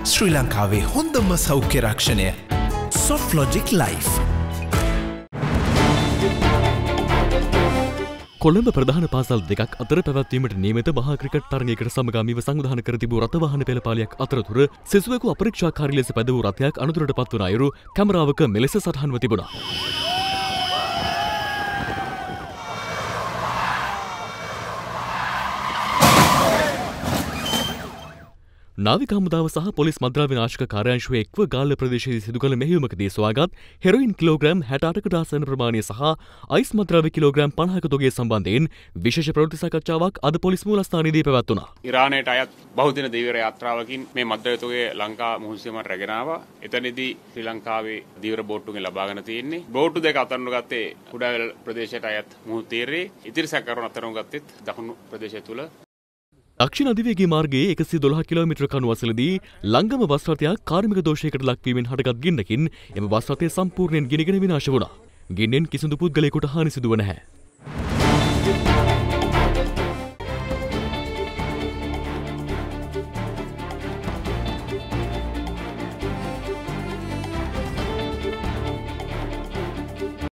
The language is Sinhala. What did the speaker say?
ශ්‍රී ලංකාවේ හොඳම සෞඛ්‍ය රක්ෂණය සොෆ්ට්ලොජික් ලයිෆ්. කොළඹ ප්‍රධාන පාසල් දෙකක් අතර පැවැත්වීමට නියමිත මහා ක්‍රිකට් තරගයකට සමගාමීව සංවිධානය කර තිබූ රථවාහන පෙළපාලියක් අතරතුර සිසුවෙකු අපරීක්ෂාකාරී ලෙස පැද වූ රථයක් අනතුරට පත්වන අයුරු කැමරාවක මෙලෙස සටහන්ව තිබුණා. නාවික හමුදාව සහ පොලිස් මද්‍රව්‍ය නාශක කාර්යාංශයේ එක්ව ගාල්ල ප්‍රදේශයේ සිදු කළ මෙහෙයුමකදී සොයාගත් හෙරොයින් කිලෝග්‍රෑම් 68කට ආසන්න ප්‍රමාණය සහ අයිස් මද්‍රව්‍ය කිලෝග්‍රෑම් 50ක තොගය සම්බන්ධයෙන් විශේෂ ප්‍රවෘත්ති සාකච්ඡාවක් අද පොලිස් මූලස්ථානයේදී පැවැත්වුණා. ඉරානයට අයත් බහුදින ධීවර යාත්‍රාවකින් මේ මද්‍රව්‍ය තොගය ලංකා මුහුණුසියමට රැගෙන ආවා. එතනදී ශ්‍රී ලංකාවේ ධීවර බෝට්ටුගෙන් ලබාගෙන තියෙන්නේ. බෝට්ටු දෙක අතරනු ගත්තේ කුඩාවැල් ප්‍රදේශයට අයත් මුහුදු තීරයේ. ඉතිරි සැකකරුවන් අතරනු ගත්තෙත් දකුණු ප්‍රදේශය තුල. දක්ෂිණ අධිවේගී මාර්ගයේ 112 කිලෝමීටර කණු අසලදී ලංගම බස් රථයක් කාර්මික දෝෂයකට ලක්වීමෙන් හටගත් ගින්නකින් එම බස් රථය සම්පූර්ණයෙන් ගිනිගෙන විනාශ වුණා. ගින්නෙන් කිසිදු පුද්ගලයෙකුට හානි සිදුව නැහැ.